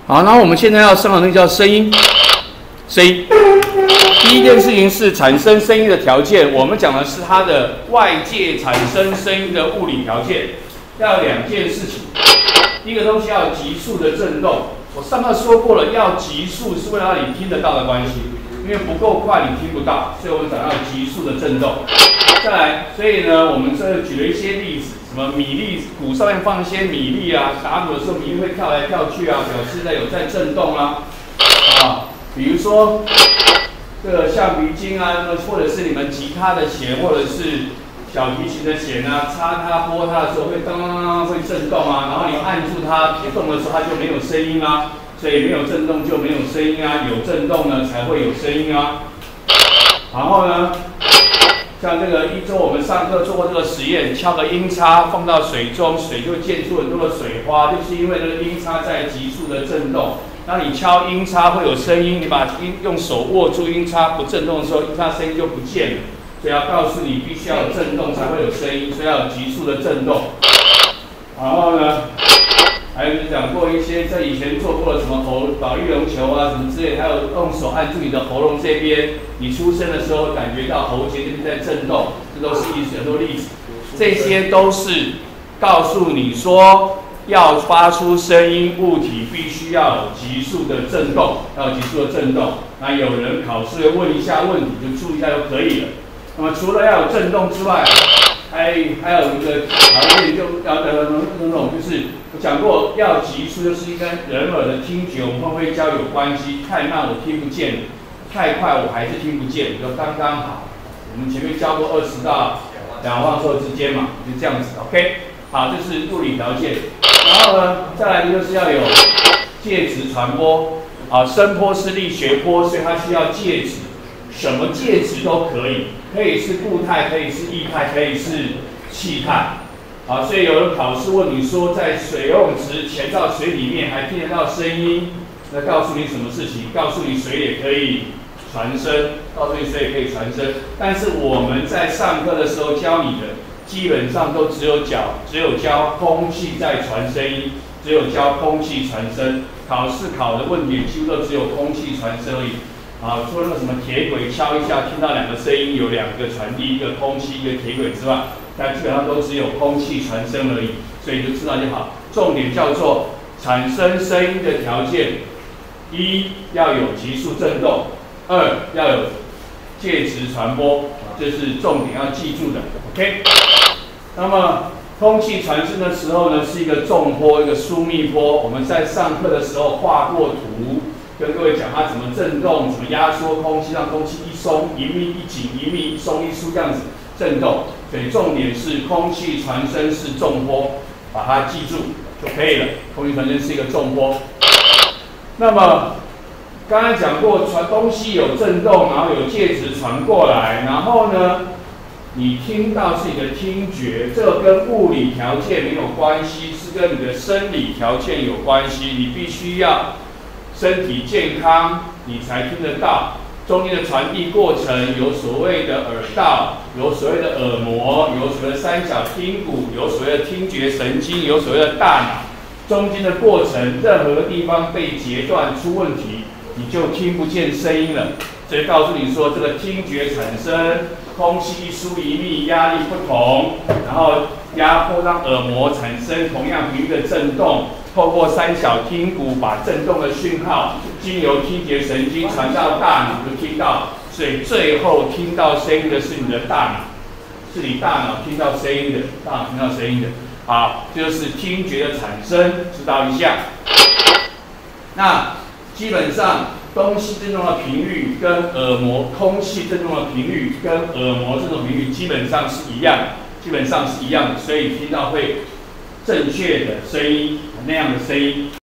好，然后我们现在要上的那个叫声音。第一件事情是产生声音的条件，我们讲的是它的外界产生声音的物理条件，要有2件事情。第一个东西要有急速的振动，我上课说过了，要急速是为了让你听得到的关系，因为不够快你听不到，所以我们讲到急速的振动。再来，所以呢，我们这举了一些例子，什么米粒鼓上面放一些米粒啊，打鼓的时候米粒会跳来跳去啊，表示有在振动啊。比如说这个橡皮筋啊，或者是你们吉他的弦，或者是小提琴的弦啊，插它拨它的时候会当当当会震动啊，然后你按住它不动的时候它就没有声音啊，所以没有震动就没有声音啊，有震动呢才会有声音啊。然后呢，像这个一周我们上课做过这个实验，敲个音叉放到水中，水就溅出很多的水花，就是因为这个音叉在急速的震动。当你敲音叉会有声音，你把用手握住音叉不震动的时候，音叉声音就不见了。所以要告诉你，必须要有震动才会有声音，所以要有急速的震动。然后呢，还有讲过一些在以前做过的什么保育绒球啊什么之类，还有用手按住你的喉咙这边，你出声的时候感觉到喉结这边在震动，这都是很多例子。这些都是告诉你说，要发出声音，物体必须要有急速的振动，要有急速的振动。那有人考试会问一下问题，就注意一下就可以了。那么除了要有振动之外，还有一个条件就要就是我讲过，要急速就是跟人耳的听觉，我们会不会教有关系？太慢我听不见，太快我还是听不见，就刚刚好。我们前面教过20到2万赫之间嘛，就这样子 ，OK。好，这是物理条件。然后呢，再来就是要有介质传播。啊，声波是力学波，所以它需要介质，什么介质都可以，可以是固态，可以是液态，可以是气态。啊，所以有人考试问你说，在水游泳池潜到水里面还听得到声音，那告诉你什么事情？告诉你水也可以传声，告诉你水也可以传声。但是我们在上课的时候教你的，基本上都只有教空气在传声音，只有教空气传声。考试考的问题几乎都只有空气传声而已。啊，除了那个什么铁轨敲一下听到2个声音，有2个传递，一个空气一个铁轨之外，但基本上都只有空气传声而已，所以就知道就好。重点叫做产生声音的条件：1要有急速振动，2要有介质传播，这是重点要记住的。OK。那么空气传声的时候呢，是一个重波，一个疏密波。我们在上课的时候画过图，跟各位讲它怎么振动，怎么压缩空气，让空气一松一密一紧，一密一松一疏这样子振动。所以重点是空气传声是重波，把它记住就可以了。空气传声是一个重波。那么刚才讲过，传东西有振动，然后有介质传过来，然后呢，你听到是你的听觉，这个跟物理条件没有关系，是跟你的生理条件有关系。你必须要身体健康，你才听得到。中间的传递过程有所谓的耳道，有所谓的耳膜，有所谓的三角听骨，有所谓的听觉神经，有所谓的大脑。中间的过程，任何地方被截断出问题，你就听不见声音了。所以告诉你说，这个听觉产生，空气一疏一密，压力不同，然后压迫让耳膜产生同样频率的振动，透过三小听骨把振动的讯号经由听觉神经传到大脑，就听到。所以最后听到声音的是你的大脑，是你大脑听到声音的，大脑听到声音的。好，这就是听觉的产生，知道一下。那基本上东西振动的频率跟耳膜空气振动的频率跟耳膜振动频率基本上是一样的，所以听到会正确的声音，那样的声音。